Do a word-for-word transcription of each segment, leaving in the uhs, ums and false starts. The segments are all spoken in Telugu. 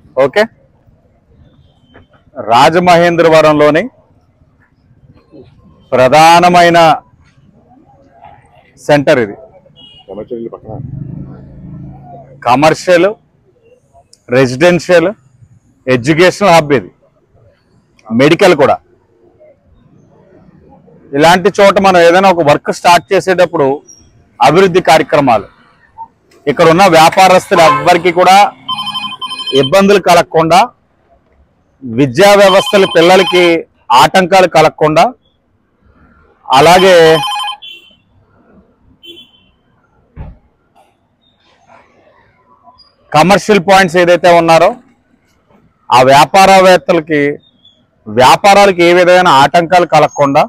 ఓకే, రాజమహేంద్రవరంలోని ప్రధానమైన సెంటర్ ఇది. కమర్షియల్, రెసిడెన్షియల్, ఎడ్యుకేషనల్ హబ్ ఇది, మెడికల్ కూడా. ఇలాంటి చోట మనం ఏదైనా ఒక వర్క్ స్టార్ట్ చేసేటప్పుడు అభివృద్ధి కార్యక్రమాలు ఇక్కడ ఉన్న వ్యాపారస్తులు ఎవ్వరికి కూడా ఇబ్బందులు కలగకుండా, విద్యా వ్యవస్థల పిల్లలకి ఆటంకాలు కలగకుండా, అలాగే కమర్షియల్ పాయింట్స్ ఏదైతే ఉన్నారో ఆ వ్యాపారవేత్తలకి వ్యాపారాలకి ఏ విధమైన ఆటంకాలు కలగకుండా,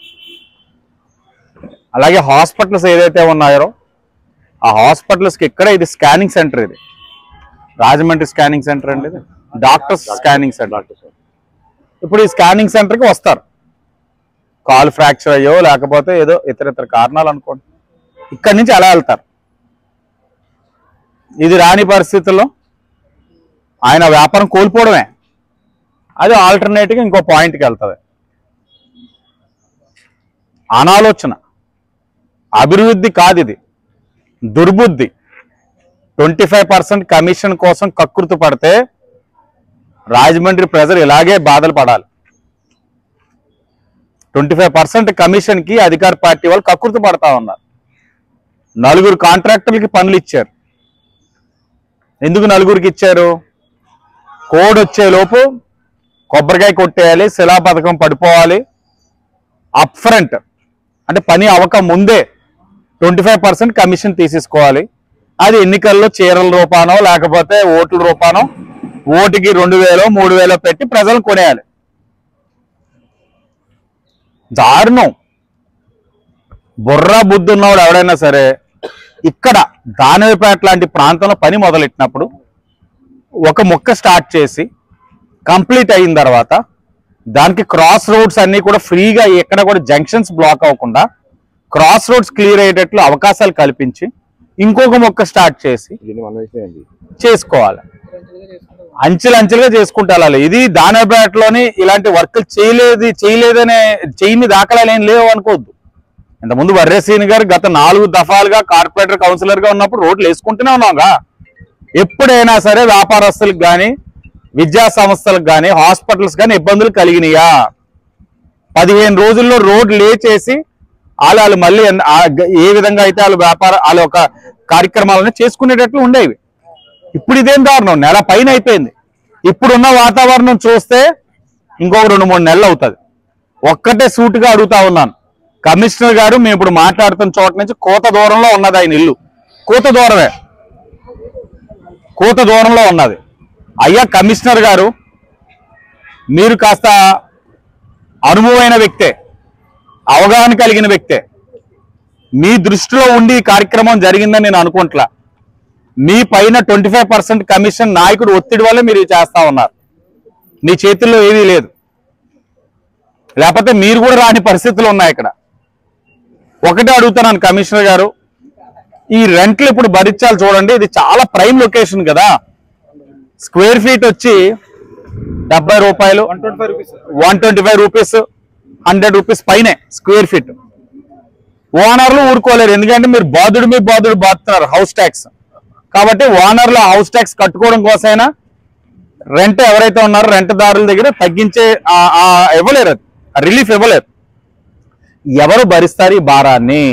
అలాగే హాస్పిటల్స్ ఏదైతే ఉన్నాయో ఆ హాస్పిటల్స్కి ఇక్కడ ఇది స్కానింగ్ సెంటర్, ఇది రాజమండ్రి స్కానింగ్ సెంటర్ అండి, ఇది డాక్టర్స్ స్కానింగ్ సెంటర్. ఇప్పుడు ఈ స్కానింగ్ సెంటర్కి వస్తారు, కాల్ ఫ్రాక్చర్ అయ్యో లేకపోతే ఏదో ఇతర ఇతర కారణాలు అనుకోండి, ఇక్కడి నుంచి అలా వెళ్తారు. ఇది రాని పరిస్థితుల్లో ఆయన వ్యాపారం కోల్పోవడమే, అది ఆల్టర్నేట్గా ఇంకో పాయింట్కి వెళ్తుంది. అనాలోచన, అభివృద్ధి కాదు, ఇది దుర్బుద్ధి. ట్వంటీ ఫైవ్ పర్సెంట్ కమిషన్ కోసం కక్కుర్తి పడితే రాజమండ్రి ప్రజలు ఇలాగే బాధలు పడాలి. ట్వంటీ ఫైవ్ పర్సెంట్ కమిషన్కి అధికార పార్టీ వాళ్ళు కక్కుర్తి పడతా ఉన్నారు. నలుగురు కాంట్రాక్టర్లకి పనులు ఇచ్చారు. ఎందుకు నలుగురికి ఇచ్చారు? కోడ్ వచ్చేలోపు కొబ్బరికాయ కొట్టేయాలి, శిలా పథకం పడిపోవాలి, అప్ ఫ్రంట్ అంటే పని అవ్వక ముందే ట్వంటీ ఫైవ్ పర్సెంట్ కమిషన్ తీసేసుకోవాలి. అది ఎన్నికల్లో చీరల రూపానో లేకపోతే ఓట్ల రూపానో ఓటుకి రెండు వేలో మూడు వేలో పెట్టి ప్రజలు కొనేయాలి. దారుణం. బుర్రా బుద్ధి ఉన్నవాడు ఎవడైనా సరే ఇక్కడ దానివేపేట లాంటి ప్రాంతంలో పని మొదలెట్టినప్పుడు ఒక ముక్క స్టార్ట్ చేసి కంప్లీట్ అయిన తర్వాత దానికి క్రాస్ రోడ్స్ అన్నీ కూడా ఫ్రీగా, ఎక్కడ కూడా జంక్షన్స్ బ్లాక్ అవ్వకుండా క్రాస్ రోడ్స్ క్లియర్ అయ్యేటట్లు అవకాశాలు కల్పించి ఇంకొక మొక్క స్టార్ట్ చేసి చేసుకోవాలి. అంచెలు అంచెలుగా చేసుకుంటూ వెళ్ళాలి. ఇది దానిపేటలోని ఇలాంటి వర్కులు చేయలేదు చేయలేదనే చేయని దాఖలాలు ఏం లేవు అనుకోవద్దు. ఇంతకుముందు వర్రేసీని గారు గత నాలుగు దఫాలుగా కార్పొరేటర్ కౌన్సిలర్గా ఉన్నప్పుడు రోడ్లు వేసుకుంటూనే ఉన్నాగా. ఎప్పుడైనా సరే వ్యాపారస్తులకు కానీ విద్యా సంస్థలకు కానీ హాస్పిటల్స్ కానీ ఇబ్బందులు కలిగినాయా? పదిహేను రోజుల్లో రోడ్లు లేచేసి వాళ్ళు వాళ్ళు మళ్ళీ ఏ విధంగా అయితే వాళ్ళు వ్యాపార వాళ్ళ ఒక కార్యక్రమాలను చేసుకునేటట్లు ఉండేవి. ఇప్పుడు ఇదేం దారుణం, నెల పైన అయిపోయింది. ఇప్పుడున్న వాతావరణం చూస్తే ఇంకొక రెండు మూడు నెలలు అవుతుంది. ఒక్కటే సూటుగా అడుగుతా ఉన్నాను, కమిషనర్ గారు, మేము ఇప్పుడు మాట్లాడుతున్న చోట నుంచి కోత దూరంలో ఉన్నది ఆయన ఇల్లు. కోత దూరమే, కోత దూరంలో ఉన్నది. అయ్యా కమిషనర్ గారు, మీరు కాస్త అనుభవమైన వ్యక్తే, అవగాహన కలిగిన వ్యక్తే. మీ దృష్టిలో ఉండి ఈ కార్యక్రమం జరిగిందని నేను అనుకుంటా. మీ పైన ట్వంటీ ఫైవ్ పర్సెంట్ కమిషన్ నాయకుడు ఒత్తిడి వల్ల మీరు చేస్తా ఉన్నారు. మీ చేతుల్లో ఏమీ లేదు, లేకపోతే మీరు కూడా రాని పరిస్థితులు ఉన్నాయి ఇక్కడ. ఒకటే అడుగుతున్నాను కమిషనర్ గారు, ఈ రెంట్లు ఇప్పుడు భరించాలి చూడండి. ఇది చాలా ప్రైమ్ లొకేషన్ కదా. స్క్వేర్ ఫీట్ వచ్చి డెబ్బై రూపాయలు, one twenty five rupees, hundred rupees పైనే స్క్వేర్ ఫీట్. ఓనర్లు ఊరుకోలేరు, ఎందుకంటే మీరు బాధుడు మీ బాధుడు బాధుతున్నారు హౌస్ ట్యాక్స్. కాబట్టి ఓనర్లు హౌస్ ట్యాక్స్ కట్టుకోవడం కోసమైనా రెంట్ ఎవరైతే ఉన్నారో రెంట్దారుల దగ్గర తగ్గించే ఇవ్వలేరు, రిలీఫ్ ఇవ్వలేరు. ఎవరు భరిస్తారు ఈ భారాన్ని?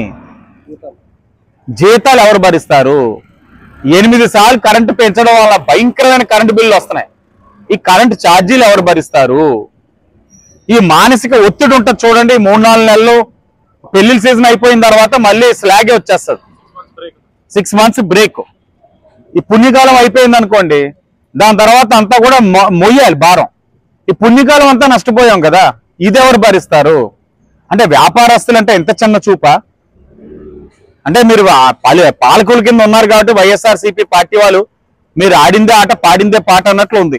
జీతాలు ఎవరు భరిస్తారు? ఎనిమిది సార్లు కరెంటు పెంచడం వల్ల భయంకరమైన కరెంటు బిల్లు వస్తున్నాయి. ఈ కరెంటు ఛార్జీలు ఎవరు భరిస్తారు? ఈ మానసిక ఒత్తిడి ఉంటుంది చూడండి. మూడు నాలుగు నెలలు పెళ్లి సీజన్ అయిపోయిన తర్వాత మళ్ళీ స్లాగే వచ్చేస్తుంది, సిక్స్ మంత్స్ బ్రేక్. ఈ పుణ్యకాలం అయిపోయింది అనుకోండి, దాని తర్వాత అంతా కూడా మొయ్యాలి భారం. ఈ పుణ్యకాలం అంతా నష్టపోయాం కదా, ఇది ఎవరు భరిస్తారు? అంటే వ్యాపారస్తులు అంటే ఎంత చిన్న చూప? అంటే మీరు పాలకుల కింద ఉన్నారు కాబట్టి వైఎస్ఆర్సీపీ పార్టీ వాళ్ళు మీరు ఆడిందే ఆట పాడిందే పాట అన్నట్లు ఉంది.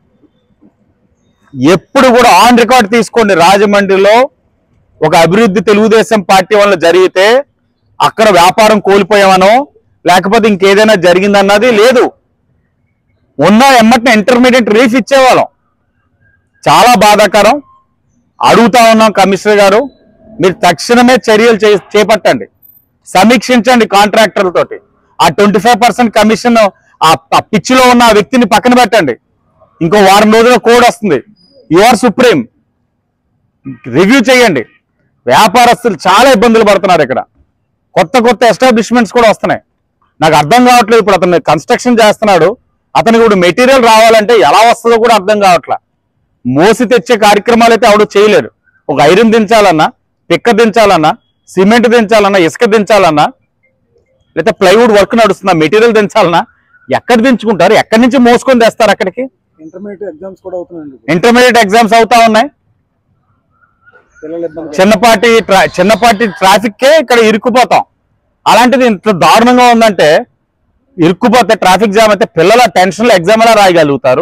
ఎప్పుడు కూడా ఆన్ రికార్డ్ తీసుకోండి, రాజమండ్రిలో ఒక అభివృద్ధి తెలుగుదేశం పార్టీ వల్ల జరిగితే అక్కడ వ్యాపారం కోల్పోయామనో లేకపోతే ఇంకేదైనా జరిగిందన్నది లేదు. ఉన్న ఎమ్మటిని ఇంటర్మీడియట్ రిలీఫ్ ఇచ్చేవాళ్ళం. చాలా బాధాకరం. అడుగుతా ఉన్నాం కమిషనర్ గారు, మీరు తక్షణమే చర్యలు చేపట్టండి, సమీక్షించండి కాంట్రాక్టర్లతోటి. ఆ ట్వంటీ ఫైవ్ పర్సెంట్ కమిషన్ ఆ పిచ్చిలో ఉన్న ఆ వ్యక్తిని పక్కన పెట్టండి. ఇంకో వారం రోజుల కోడ్ వస్తుంది. యు ఆర్ సుప్రీం, రివ్యూ చేయండి. వ్యాపారస్తులు చాలా ఇబ్బందులు పడుతున్నారు. ఇక్కడ కొత్త కొత్త ఎస్టాబ్లిష్మెంట్స్ కూడా వస్తున్నాయి. నాకు అర్థం కావట్లేదు. ఇప్పుడు అతను కన్స్ట్రక్షన్ చేస్తున్నాడు, అతనికి ఇప్పుడు మెటీరియల్ రావాలంటే ఎలా వస్తుందో కూడా అర్థం కావట్లా. మోసి తెచ్చే కార్యక్రమాలు అయితే ఎవడు చేయలేరు. ఒక ఐరన్ దించాలన్నా, పిక్క దించాలన్నా, సిమెంట్ దించాలన్నా, ఇసుక దించాలన్నా, లేకపోతే ప్లైవుడ్ వర్క్ నడుస్తుందా, మెటీరియల్ దించాలన్నా ఎక్కడ దించుకుంటారు? ఎక్కడి నుంచి మోసుకొని తెస్తారు అక్కడికి? ఇంటర్మీడియట్ ఎగ్జామ్స్ కూడా అవుతున్నాయండి. ఇంటర్మీడియట్ ఎగ్జామ్స్ అవుతా ఉన్నాయి. చిన్నపాటి చిన్నపాటి ట్రాఫిక్కే ఇక్కడ ఇరుక్కుపోతాం. అలాంటిది ఇంత దారుణంగా ఉందంటే, ఇరుక్కుపోతే ట్రాఫిక్ జామ్ అయితే పిల్లల టెన్షన్లో ఎగ్జామ్ ఎలా రాయగలుగుతారు?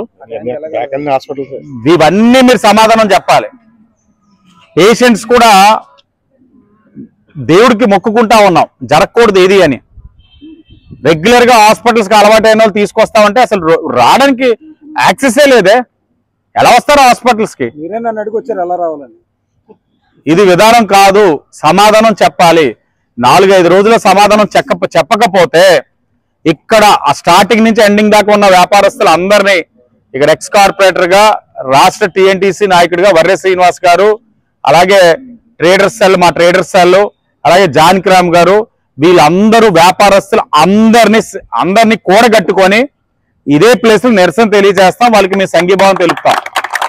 ఇవన్నీ మీరు సమాధానం చెప్పాలి. పేషెంట్స్ కూడా దేవుడికి మొక్కుకుంటా ఉన్నాం, జరగకూడదు ఏది అని. రెగ్యులర్ గా హాస్పిటల్స్ కి అలవాటు అయిన వాళ్ళు తీసుకొస్తామంటే అసలు రావడానికి యాక్సెసే లేదే. ఎలా వస్తారు హాస్పిటల్స్ కి? మీరే నన్ను అడిగి వచ్చారు ఎలా రావాలని. ఇది విధానం కాదు, సమాధానం చెప్పాలి. నాలుగైదు రోజుల సమాధానం చెక్క చెప్పకపోతే ఇక్కడ ఆ స్టార్టింగ్ నుంచి ఎండింగ్ దాకా ఉన్న వ్యాపారస్తులు అందరినీ, ఇక్కడ ఎక్స్ కార్పొరేటర్ గా రాష్ట్ర టిఎన్టీసీ నాయకుడిగా వర్రె శ్రీనివాస్ గారు, అలాగే ట్రేడర్స్ సెల్ మా ట్రేడర్స్ సెల్, అలాగే జానకిరామ్ గారు, వీళ్ళందరూ వ్యాపారస్తులు అందరినీ అందరినీ కూడగట్టుకొని ఇదే ప్లేస్ లో నిరసన తెలియజేస్తాం. వాళ్ళకి మేము సంఘీభావం తెలుపుతాం.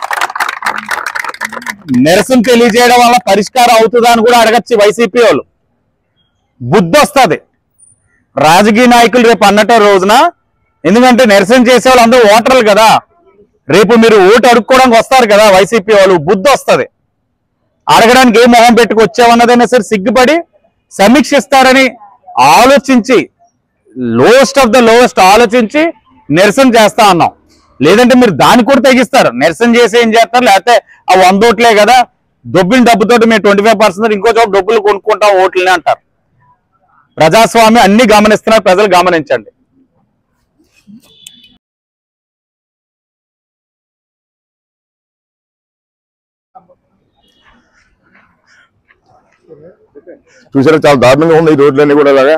నిరసన తెలియజేయడం వల్ల పరిష్కారం అవుతుందా అని కూడా అడగచ్చు వైసీపీ వాళ్ళు. బుద్ధి వస్తుంది రాజకీయ నాయకులు రేపు అన్నట్టు రోజున. ఎందుకంటే నిరసన చేసే వాళ్ళు అందరూ ఓటర్లు కదా, రేపు మీరు ఓటు అడుక్కోవడానికి వస్తారు కదా వైసీపీ వాళ్ళు. బుద్ధి వస్తుంది. అడగడానికి ఏ మొహం పెట్టుకు వచ్చామన్నదైనా సరే సిగ్గుపడి సమీక్షిస్తారని ఆలోచించి, లోయెస్ట్ ఆఫ్ ద లోయెస్ట్ ఆలోచించి నిరసన చేస్తా అన్నాం. లేదంటే మీరు దాన్ని కూడా తెగిస్తారు. నిరసన చేసి ఏం చేస్తారు? లేకపోతే ఆ వంద ఓట్లే కదా, డబ్బులు డబ్బుతోటి మేము ట్వంటీ ఫైవ్ పర్సెంట్ ఇంకో చోట డబ్బులు కొనుక్కుంటాం ఓట్లని అంటారు. ప్రజాస్వామ్యం అన్ని గమనిస్తున్నారు, ప్రజలు గమనించండి. చూసారా, చాలా దారుణంగా ఉంది ఈ రోడ్లన్నీ కూడా. అలాగా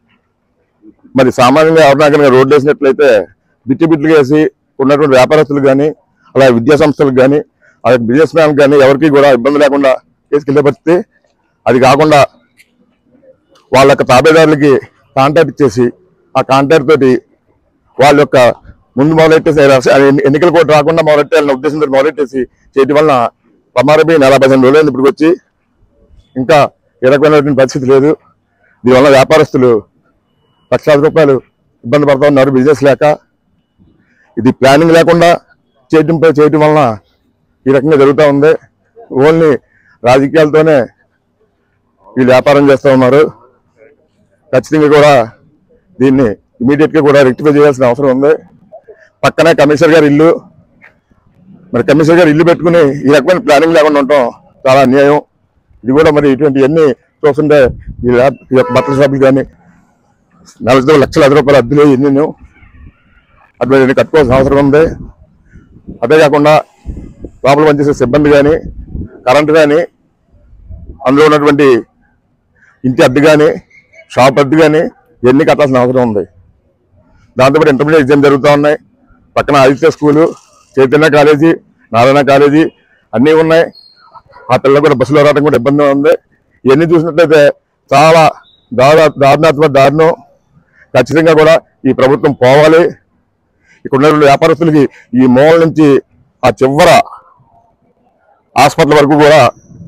మరి సామాన్యంగా ఎవరినాకైనా రోడ్లు వేసినట్లయితే బిట్టి బిట్లు వేసి ఉన్నటువంటి వ్యాపారస్తులకు కానీ, అలాగే విద్యా సంస్థలకు కానీ, అలాగే బిజినెస్ మ్యాన్కి కానీ ఎవరికి కూడా ఇబ్బంది లేకుండా తీసుకెళ్లే పరిస్థితి. అది కాకుండా వాళ్ళ యొక్క తాబేదారులకి కాంట్రాక్ట్ ఇచ్చేసి ఆ కాంట్రాక్ట్ తోటి వాళ్ళ యొక్క ముందు మొదలెట్టేసి ఎన్నికలు కూడా రాకుండా మొదలెట్టాలన్న ఉద్దేశంతో మొదలెట్టేసి చేయడం వలన ప్రమాదమే నెల పదిహేను రోజులైంది ఇప్పటికి వచ్చి. ఇంకా ఏ రకమైనటువంటి పరిస్థితి లేదు. దీనివల్ల వ్యాపారస్తులు లక్షలాది రూపాయలు ఇబ్బంది పడుతూ ఉన్నారు బిజినెస్ లేక. ఇది ప్లానింగ్ లేకుండా చేయటం చేయటం వలన ఈ రకంగా జరుగుతూ ఉంది. ఓన్లీ రాజకీయాలతోనే వీళ్ళు వ్యాపారం చేస్తూ ఉన్నారు. ఖచ్చితంగా కూడా దీన్ని ఇమీడియట్గా కూడా రెక్టిఫై చేయాల్సిన అవసరం ఉంది. పక్కనే కమిషనర్ గారి ఇల్లు, మరి కమిషనర్ గారు ఇల్లు పెట్టుకుని ఈ రకమైన ప్లానింగ్ లేకుండా ఉండటం చాలా అన్యాయం. ఇది కూడా మరి ఇటువంటి అన్ని చూస్తుంటే ఈ యొక్క బట్టల షాపులు కానీ నలభై లక్షల ఐదు రూపాయల అద్దెలు ఎన్ని అటువంటి కట్టుకోవాల్సిన అవసరం ఉంది. అదే కాకుండా లోపల పనిచేసే సిబ్బంది కానీ, కరెంటు కానీ, అందులో ఉన్నటువంటి ఇంటి అద్దె కానీ, షాప్ అద్దె కానీ ఇవన్నీ కట్టాల్సిన అవసరం ఉంది. దాంతోపాటు ఇంటర్మీడియట్ ఎగ్జామ్ జరుగుతూ ఉన్నాయి. పక్కన Aditya school, Chaitanya college, Narayana college అన్నీ ఉన్నాయి. ఆ పిల్లలు కూడా బస్సులో రావడం కూడా ఇబ్బంది ఉంది. ఇవన్నీ చూసినట్లయితే చాలా దారుణ దారుణాత్మక దారుణం. ఖచ్చితంగా కూడా ఈ ప్రభుత్వం పోవాలి. ఇక్కడ ఉన్నటువంటి వ్యాపారస్తులకి ఈ మూల నుంచి ఆ చివర హాస్పిటల్ వరకు కూడా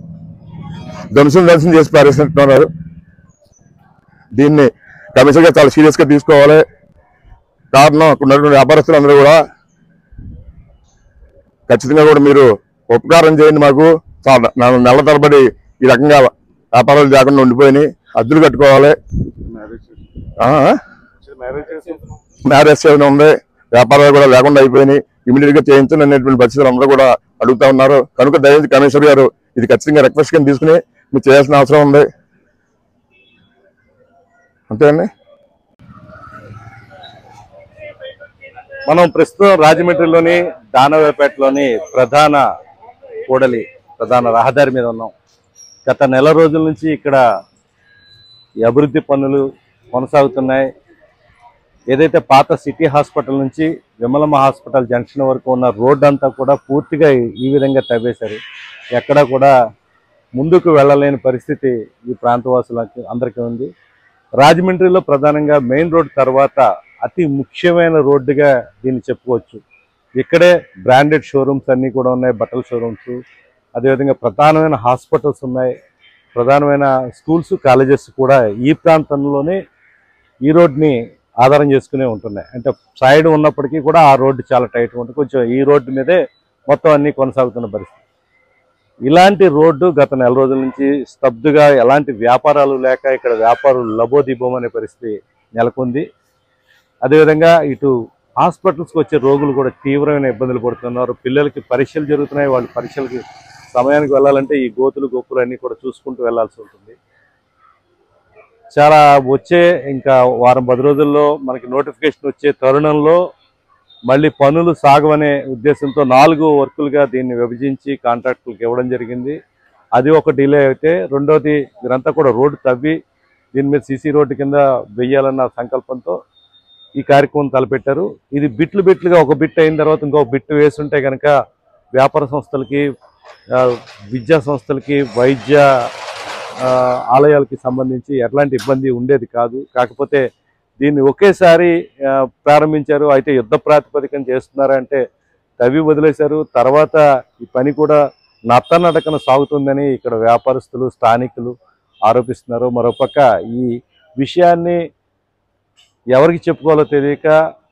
ధ్వంసం ధ్వంసం చేసి పారేసినట్టున్నారు. దీన్ని కమిషన్గా చాలా సీరియస్గా తీసుకోవాలి. కారణం అక్కడ ఉన్నటువంటి వ్యాపారస్తులు అందరూ కూడా ఖచ్చితంగా కూడా మీరు ఉపకారం చేయండి. మాకు నెల తరబడి ఈ రకంగా వ్యాపారాలు లేకుండా ఉండిపోయినాయి. అద్దెలు కట్టుకోవాలి, మ్యారేజ్ చేయడం ఉంది, వ్యాపారాలు కూడా లేకుండా అయిపోయినాయి. ఇమీడియట్ గా చేయించండి అనేటువంటి పరిస్థితులు అందరూ కూడా అడుగుతా ఉన్నారు. కనుక దయచేసి కమిషనర్ గారు ఇది ఖచ్చితంగా రిక్వెస్ట్ కింద తీసుకుని మీరు చేయాల్సిన అవసరం ఉంది. అంతేనండి. మనం ప్రస్తుతం రాజమండ్రిలోని దానవేపేటలోని ప్రధాన కూడలి ప్రధాన రహదారి మీద ఉన్నాం. గత నెల రోజుల నుంచి ఇక్కడ ఈ అభివృద్ధి పనులు కొనసాగుతున్నాయి. ఏదైతే పాత సిటీ హాస్పిటల్ నుంచి విమలమ్మ హాస్పిటల్ జంక్షన్ వరకు ఉన్న రోడ్డు అంతా కూడా పూర్తిగా ఈ విధంగా తవ్వేశారు. ఎక్కడా కూడా ముందుకు వెళ్ళలేని పరిస్థితి ఈ ప్రాంతవాసులకి అందరికీ ఉంది. రాజమండ్రిలో ప్రధానంగా మెయిన్ రోడ్ తర్వాత అతి ముఖ్యమైన రోడ్డుగా దీన్ని చెప్పుకోవచ్చు. ఇక్కడే బ్రాండెడ్ షోరూమ్స్ అన్నీ కూడా ఉన్నాయి, బట్టల షోరూమ్స్, అదేవిధంగా ప్రధానమైన హాస్పిటల్స్ ఉన్నాయి, ప్రధానమైన స్కూల్స్ కాలేజెస్ కూడా ఈ ప్రాంతంలోనే ఈ రోడ్ని ఆధారం చేసుకునే ఉంటున్నాయి. అంటే సైడ్ ఉన్నప్పటికీ కూడా ఆ రోడ్డు చాలా టైట్గా ఉంటుంది. కొంచెం ఈ రోడ్డు మీదే మొత్తం అన్నీ కొనసాగుతున్న పరిస్థితి. ఇలాంటి రోడ్డు గత నెల రోజుల నుంచి స్తబ్దుగా ఎలాంటి వ్యాపారాలు లేక ఇక్కడ వ్యాపారులు లబోదిబోం అనే పరిస్థితి నెలకొంది. అదేవిధంగా ఇటు హాస్పిటల్స్కి వచ్చే రోగులు కూడా తీవ్రమైన ఇబ్బందులు పడుతున్నారు. పిల్లలకి పరీక్షలు జరుగుతున్నాయి, వాళ్ళు పరీక్షలకి సమయానికి వెళ్ళాలంటే ఈ గోతులు గొప్పులు అన్నీ కూడా చూసుకుంటూ వెళ్లాల్సి ఉంటుంది. చాలా వచ్చే ఇంకా వారం పది రోజుల్లో మనకి నోటిఫికేషన్ వచ్చే తరుణంలో మళ్ళీ పనులు సాగవనే ఉద్దేశంతో నాలుగు వర్కులుగా దీన్ని విభజించి కాంట్రాక్టులకు ఇవ్వడం జరిగింది. అది ఒక డిలే అయితే, రెండోది వీరంతా కూడా రోడ్డు తవ్వి దీని మీద సీసీ రోడ్డు కింద వెయ్యాలన్న సంకల్పంతో ఈ కార్యక్రమం తలపెట్టారు. ఇది బిట్లు బిట్లుగా ఒక బిట్ అయిన తర్వాత ఇంకొక బిట్టు వేస్తుంటే కనుక వ్యాపార సంస్థలకి, విద్యా సంస్థలకి, వైద్య ఆలయాలకి సంబంధించి ఎట్లాంటి ఇబ్బంది ఉండేది కాదు. కాకపోతే దీన్ని ఒకేసారి ప్రారంభించారు. అయితే యుద్ధ ప్రాతిపదికన చేస్తున్నారంటే తవ్వి వదిలేశారు. తర్వాత ఈ పని కూడా నత్తనడకన సాగుతుందని ఇక్కడ వ్యాపారస్తులు, స్థానికులు ఆరోపిస్తున్నారు. మరోపక్క ఈ విషయాన్ని ఎవరికి చెప్పుకోవాలో తెలియక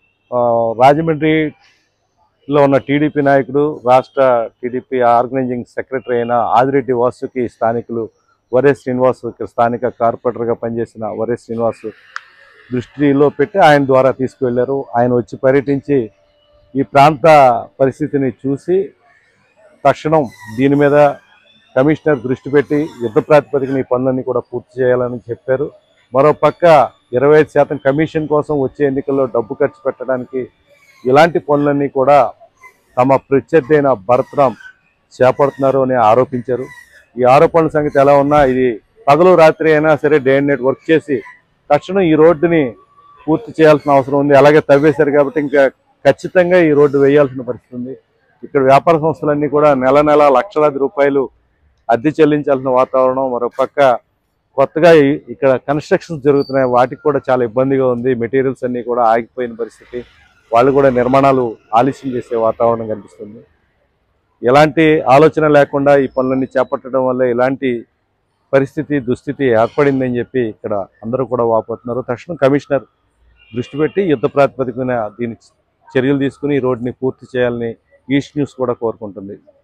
రాజమండ్రిలో ఉన్న టీడీపీ నాయకుడు, రాష్ట్ర టీడీపీ ఆర్గనైజింగ్ సెక్రటరీ అయిన ఆదిరెడ్డి వాసుకి స్థానికులు వరే శ్రీనివాసు, ఇక్కడ స్థానిక కార్పొరేటర్గా పనిచేసిన వరే శ్రీనివాసు దృష్టిలో పెట్టి ఆయన ద్వారా తీసుకువెళ్లారు. ఆయన వచ్చి పర్యటించి ఈ ప్రాంత పరిస్థితిని చూసి తక్షణం దీని మీద కమిషనర్ దృష్టి పెట్టి యుద్ధ ప్రాతిపదికన ఈ పనులన్నీ కూడా పూర్తి చేయాలని చెప్పారు. మరోపక్క ఇరవై ఐదు శాతం కమిషన్ కోసం వచ్చే ఎన్నికల్లో డబ్బు ఖర్చు పెట్టడానికి ఇలాంటి పనులన్నీ కూడా తమ ప్రత్యర్థి అయిన భరత్రామ్ చేపడుతున్నారు అని ఆరోపించారు. ఈ ఆరోపణల సంగతి ఎలా ఉన్నా ఇది పగలు రాత్రి అయినా సరే డే అండ్ నైట్ వర్క్ చేసి తక్షణం ఈ రోడ్డుని పూర్తి చేయాల్సిన అవసరం ఉంది. అలాగే తవ్వేశారు కాబట్టి ఇంకా ఖచ్చితంగా ఈ రోడ్డు వేయాల్సిన పరిస్థితి ఉంది. ఇక్కడ వ్యాపార సంస్థలన్నీ కూడా నెల నెల లక్షలాది రూపాయలు అద్దె చెల్లించాల్సిన వాతావరణం. మరోపక్క కొత్తగా ఇక్కడ కన్స్ట్రక్షన్స్ జరుగుతున్నాయి, వాటికి కూడా చాలా ఇబ్బందిగా ఉంది. మెటీరియల్స్ అన్నీ కూడా ఆగిపోయిన పరిస్థితి, వాళ్ళు కూడా నిర్మాణాలు ఆలస్యం చేసే వాతావరణం కనిపిస్తుంది. ఎలాంటి ఆలోచన లేకుండా ఈ పనులన్నీ చేపట్టడం వల్ల ఇలాంటి పరిస్థితి దుస్థితి ఏర్పడిందని చెప్పి ఇక్కడ అందరూ కూడా వాపోతున్నారు. తక్షణం కమిషనర్ దృష్టి పెట్టి యుద్ధ ప్రాతిపదికన దీని చర్యలు తీసుకుని ఈ రోడ్డుని పూర్తి చేయాలని ఈస్ట్ న్యూస్ కూడా కోరుకుంటుంది.